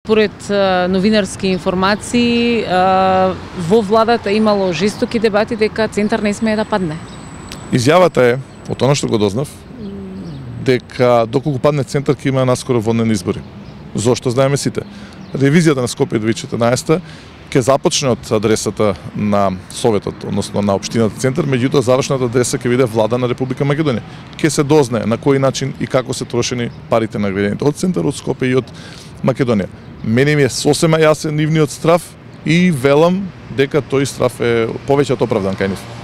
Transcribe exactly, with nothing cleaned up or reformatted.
според новинарски информации во владата имало жестоки дебати дека Центар не смее да падне. Изјавата е, од она што го дознав, дека доколку падне Центар ќе има наскоро воднени избори. Зошто знаеме сите? Ревизијата на Скопје две илјади и четрнаесетта ќе започне од адресата на Советот, односно на општината Центар, меѓутоа завршната адреса ќе биде влада на Република Македонија. Ќе се дознае на кој начин и како се трошени парите на граѓаните од Центар, од Скопје и од Македонија. Мене ми е сосема јасен нивниот страв и велам дека тој страв е повеќе од оправдан кај нив.